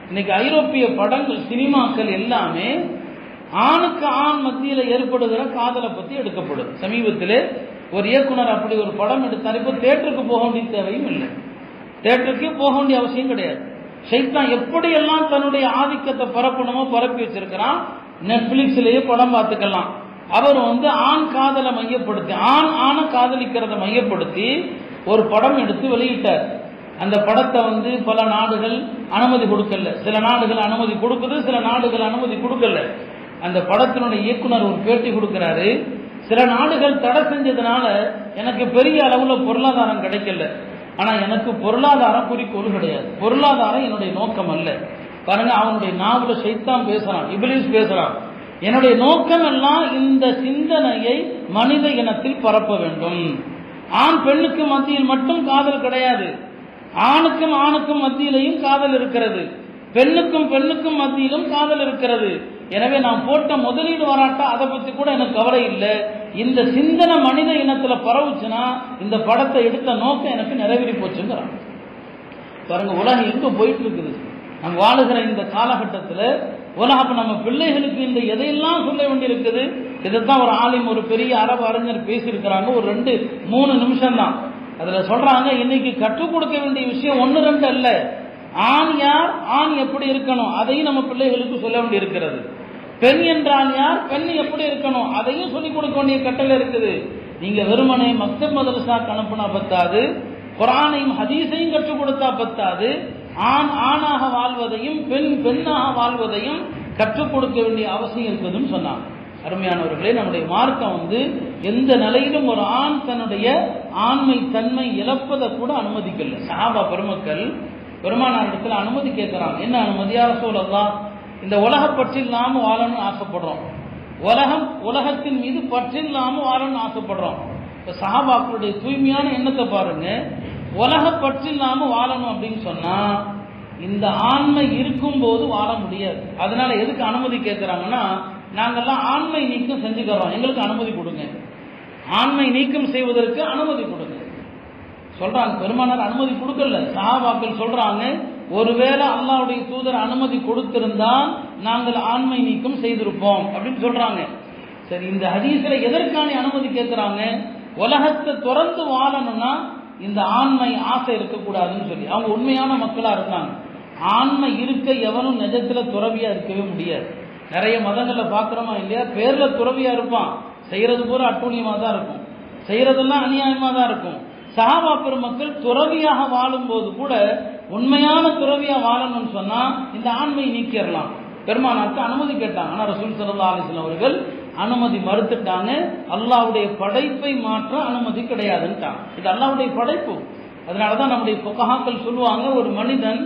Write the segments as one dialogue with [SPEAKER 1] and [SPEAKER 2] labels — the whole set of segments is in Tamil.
[SPEAKER 1] இன்னைக்கு ஐரோப்பிய படங்கள் சினிமாக்கள் எல்லாமே ஆணுக்கு ஆண் மத்தியில் ஏற்படுகிற காதலை பத்தி எடுக்கப்படுது. சமீபத்தில் ஒரு இயக்குனர் அப்படி ஒரு படம் எடுத்தார். இப்போ தியேட்டருக்கு போக வேண்டிய தேவையும் இல்லை, தியேட்டருக்கு போக வேண்டிய அவசியம் கிடையாது. ஷைத்தான் எப்படியெல்லாம் தன்னுடைய ஆதிக்கத்தை பரப்பணுமோ பரப்பி வச்சிருக்கிறான். நெட்ஃபிளிக்ஸ்லயே படம் பார்த்துக்கலாம். அவர் ஆண் காதலை மையப்படுத்தி, ஆணை காதலிக்கிறத மையப்படுத்தி ஒரு படம் எடுத்து வெளியிட்டார். அந்த படத்தை பல நாடுகள் அனுமதி கொடுக்கல, சில நாடுகள் அனுமதி கொடுக்குது, சில நாடுகள் அனுமதி கொடுக்கல. அந்த படத்தினுடைய இயக்குனர் ஒரு பேட்டி கொடுக்கிறாரு. சில நாடுகள் தடை செஞ்சதுனால எனக்கு பெரிய அளவுல பொருளாதாரம் கிடைக்கல, ஆனா எனக்கு பொருளாதாரம் குறிக்கோள் கிடையாது, பொருளாதாரம் என்னுடைய நோக்கம் அல்ல. பாருங்க, அவனுடைய நாவல ஷைத்தான் பேசுறான், இப்லீஸ் பேசுறான். என்னுடைய நோக்கம் எல்லாம் இந்த சிந்தனையை மனித இனத்தில் பரப்ப வேண்டும். ஆண் பெண்ணுக்கு மத்தியில் மட்டும் காதல் கிடையாது, ஆணுக்கும் ஆணுக்கும் மத்தியிலையும் காதல் இருக்கிறது, பெண்ணுக்கும் பெண்ணுக்கும் மத்தியிலும் காதல் இருக்கிறது. எனவே நான் போட்ட முதலீடு வராட்டா அதை பத்தி கூட எனக்கு கவலை இல்லை. இந்த சிந்தனை மனித இனத்துல பரவுச்சுன்னா இந்த படத்தை எடுத்த நோக்கம் எனக்கு நிறைவேறி போச்சுங்கிறான். பாருங்க, உலகம் எங்க போயிட்டு இருக்குது. நம்ம வாழுகிற இந்த காலகட்டத்தில் உலகம் நம்ம பிள்ளைகளுக்கு இந்த எதையெல்லாம் சொல்ல வேண்டியிருக்குது. இதைத்தான் ஒரு ஆலிம், ஒரு பெரிய அரபு அறிஞர் பேசியிருக்கிறாங்க. ஒரு 2-3 நிமிஷம் தான். அதுல சொல்றாங்க, இன்னைக்கு கற்றுக் கொடுக்க வேண்டிய விஷயம் 1-2 அல்ல. ஆண் யார், ஆண் எப்படி இருக்கணும் அதையும் நம்ம பிள்ளைகளுக்கு சொல்ல வேண்டி இருக்கிறது. பெண் என்றால் யார், பெண் எப்படி இருக்கணும் அதையும் சொல்லிக் கொடுக்க வேண்டிய கட்டளை இருக்குது. நீங்க வெறுமனே மக்தப் மதரசாக்கு அனுப்புனா பத்தாது, குர்ஆனையும் ஹதீஸையும் கற்றுக் கொடுத்தா பத்தாது, ஆண் ஆணாக வாழ்வதையும் பெண் பெண்ணாக வாழ்வதையும் கற்றுக் கொடுக்க வேண்டிய அவசியம் இருக்குதுன்னு சொன்னாங்க. அருமையானவர்களே, நம்முடைய மார்க்கம் எந்த நிலையிலும் ஒரு ஆண் தன்னுடைய ஆண்மை தன்மை இழப்பதை கூட அனுமதிக்கல. சஹாபா பெருமக்கள் பெருமானார் இடத்துல அனுமதி கேட்கிறாங்க. என்ன அனுமதி? யா ரசூலல்லாஹ், இந்த உலக பற்றில்லாம வாழணும்னு ஆசைப்படுறோம், உலகத்தின் மீது பற்றில்லாம வாழணும்னு ஆசைப்படுறோம். இப்ப சஹாபாக்களுடைய தூய்மையான எண்ணத்தை பாருங்க. உலக பற்றில்லாம வாழணும் அப்படின்னு சொன்னா இந்த ஆண்மை இருக்கும் போது வாழ முடியாது. அதனால எதுக்கு அனுமதி கேட்கிறாங்கன்னா, நாங்கெல்லாம் ஆண்மை நீக்கம் செஞ்சுக்கிறோம், எங்களுக்கு அனுமதி கொடுங்க, ஆண்மை நீக்கம் செய்வதற்கு அனுமதி கொடுங்க சொல்றாங்க. பெருமானார் அனுமதி கொடுக்கல. சஹாபாக்கள் சொல்றாங்க, ஒருவேளை அல்லாஹ்வுடைய தூதர் அனுமதி கொடுத்திருந்தால் நாங்கள் ஆண்மை நீக்கம் செய்திருப்போம் அப்படின்னு சொல்றாங்க. சரி, இந்த ஹதீஸ்ல எதற்கான அனுமதி கேட்கிறாங்க? உலகத்தை துறந்து வாழணும்னா இந்த ஆண்மை ஆசை இருக்கக்கூடாதுன்னு சொல்லி அவங்க உண்மையான மக்களா இருந்தாங்க. ஆண்மை இருக்க எவனும் நிஜத்துல துறவியா இருக்கவே முடியாது. நிறைய மதங்கள்ல பாக்குறோமா இல்லையா, பேர்ல துறவியா இருப்பான், செய்யறது பூரா அட்டூழியமா தான் இருக்கும், செய்யறதெல்லாம் அநியாயமா தான் இருக்கும். சஹாபா பெருமக்கள் துறவியாக வாழும் போது கூட உண்மையான துறவியா வாழணும்னு சொன்னா இந்த ஆண்மை நீக்கிடலாம். பெருமானாருக்கு அனுமதி கேட்டாங்க. ஆனா ரசூல் ஸல்லல்லாஹு அலைஹி வஸல்லம் அவர்கள் அனுமதி மறுத்துட்டாங்க. அல்லாஹ்வுடைய படைப்பை மாற்ற அனுமதி கிடையாதுன்ட்டாங்க. இது அல்லாஹ்வுடைய படைப்பு. அதனாலதான் நம்முடைய ஃபுகஹாக்கள் சொல்லுவாங்க, ஒரு மனிதன்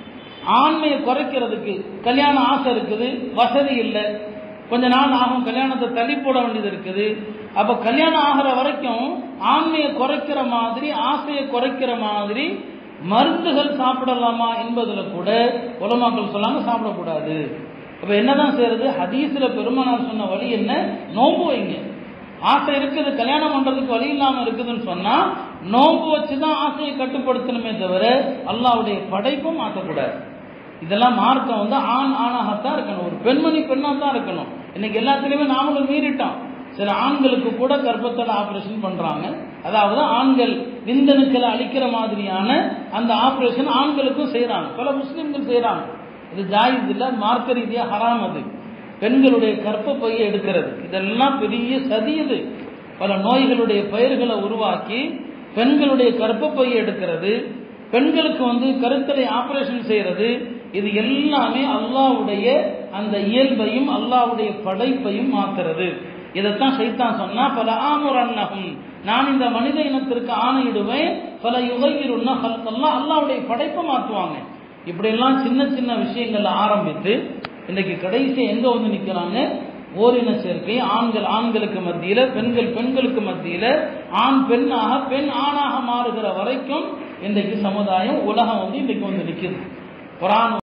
[SPEAKER 1] ஆண்மையை குறைக்கிறதுக்கு கல்யாண ஆசை இருக்குது, வசதி இல்லை, கொஞ்ச நாள் ஆகும், கல்யாணத்தை தள்ளி போட வேண்டியது இருக்குது. அப்ப கல்யாணம் ஆகிற வரைக்கும் ஆண்மையை குறைக்கிற மாதிரி, ஆசையை குறைக்கிற மாதிரி மருந்துகள் சாப்பிடலாமா என்பதுல கூட உலமாக்கள் சொல்லாம சாப்பிடக்கூடாது. அப்ப என்னதான் செய்யறது? ஹதீஸ்ல பெருமானார் சொன்ன வழி என்ன? நோன்பு வைங்க. ஆசை இருக்குது, கல்யாணம் பண்றதுக்கு வழி இல்லாம இருக்குதுன்னு சொன்னா நோன்பு வச்சுதான் ஆசையை கட்டுப்படுத்தணுமே தவிர அல்லாஹ்வுடைய படைப்பும் மாற்றக்கூடாது. இதெல்லாம் மார்க்கம் ஆண் ஆணாகத்தான் இருக்கணும், ஒரு பெண்மணி பெண்ணா தான் இருக்கணும். இன்னைக்கு எல்லாத்துலயுமே நாமளும் மீறிட்டோம். சில ஆண்களுக்கு கூட கர்ப்பத்தடை ஆபரேஷன் பண்றாங்க. அதாவது ஆண்கள் விந்தணுக்களை அழிக்கிற மாதிரியான அந்த ஆபரேஷன் ஆண்களுக்கும் செய்யறாங்க, பல முஸ்லிம்கள் செய்யறாங்க. இது ஜாயிஸ் இல்ல, மார்க்க ரீதியா ஹராம். அது பெண்களுடைய கர்ப்பப்பையை எடுக்கிறது, இதெல்லாம் பெரிய சதி. இது பல நோய்களுடைய பெயர்களை உருவாக்கி பெண்களுடைய கர்ப்பப்பையை எடுக்கிறது, பெண்களுக்கு கருத்தடை ஆபரேஷன் செய்யறது, இது எல்லாமே அல்லாஹ்வுடைய அந்த இயல்பையும் அல்லாஹ்வுடைய படைப்பையும் மாத்துறது. இதைத்தான் ஷைத்தான் சொன்னா, பல ஆமுரன்னஹும், நான் இந்த மனித இனத்திற்கு ஆணையிடுவேன், பல யுகையிறுன்ன ஹல்கல்லாஹ், அல்லாஹ்வுடைய படைப்பை மாற்றுவாங்க. இப்படி எல்லாம் சின்ன சின்ன விஷயங்கள்ல ஆரம்பித்து இன்னைக்கு கடைசி எங்க நிக்கிறாங்க? ஓரின சேர்க்கை, ஆண்கள் ஆண்களுக்கு மத்தியில, பெண்கள் பெண்களுக்கு மத்தியில, ஆண் பெண்ணாக பெண் ஆணாக மாறுகிற வரைக்கும் இன்றைக்கு சமுதாயம் உலகம் இன்றைக்கு நிற்குது. குர்ஆன்